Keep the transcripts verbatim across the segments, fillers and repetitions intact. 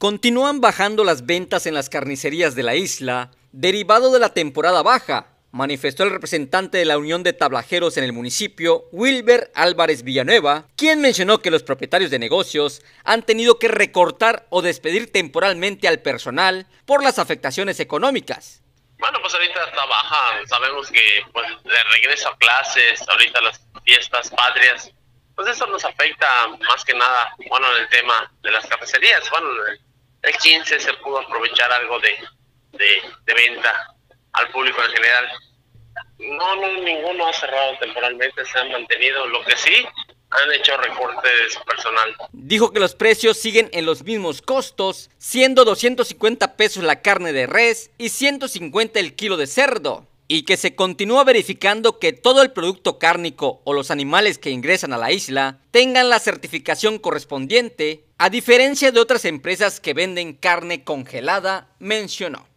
Continúan bajando las ventas en las carnicerías de la isla, derivado de la temporada baja, manifestó el representante de la Unión de Tablajeros en el municipio, Wilber Álvarez Villanueva, quien mencionó que los propietarios de negocios han tenido que recortar o despedir temporalmente al personal por las afectaciones económicas. Bueno, pues ahorita está baja, sabemos que pues de regreso a clases, ahorita las fiestas patrias, pues eso nos afecta más que nada, bueno, en el tema de las carnicerías. Bueno, el quince se pudo aprovechar algo de, de, de venta al público en general. No, no, ninguno ha cerrado temporalmente, se han mantenido. Lo que sí, han hecho recorte de su personal. Dijo que los precios siguen en los mismos costos, siendo doscientos cincuenta pesos la carne de res y ciento cincuenta el kilo de cerdo, y que se continúa verificando que todo el producto cárnico o los animales que ingresan a la isla tengan la certificación correspondiente, a diferencia de otras empresas que venden carne congelada, mencionó.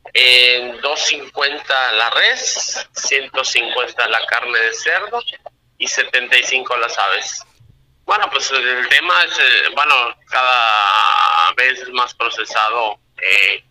En dos cincuenta la res, ciento cincuenta la carne de cerdo y setenta y cinco las aves. Bueno, pues el tema es, eh, bueno, cada vez es más procesado eh,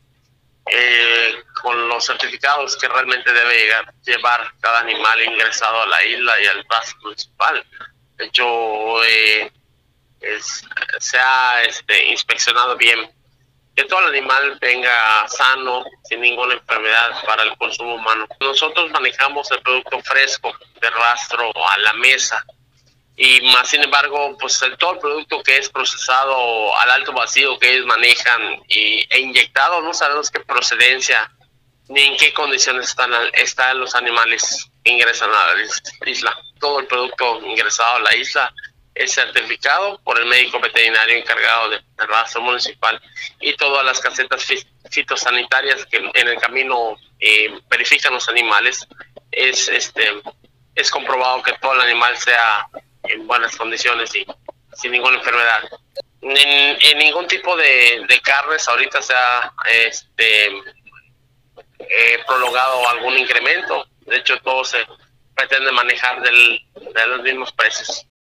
eh, con los certificados que realmente debe llegar, llevar cada animal ingresado a la isla y al paso municipal. De hecho, eh, es, se ha este, inspeccionado bien que todo el animal venga sano, sin ninguna enfermedad para el consumo humano. Nosotros manejamos el producto fresco de rastro a la mesa y más sin embargo, pues el, todo el producto que es procesado al alto vacío que ellos manejan y, e inyectado, no sabemos qué procedencia ni en qué condiciones están, están los animales que ingresan a la isla. Todo el producto ingresado a la isla es certificado por el médico veterinario encargado del rastro municipal y todas las casetas fitosanitarias que en el camino eh, verifican los animales. Es este es comprobado que todo el animal sea en buenas condiciones y sin ninguna enfermedad. En, en ningún tipo de, de carnes ahorita se ha este, eh, prolongado algún incremento. De hecho, todo se pretende manejar del, de los mismos precios.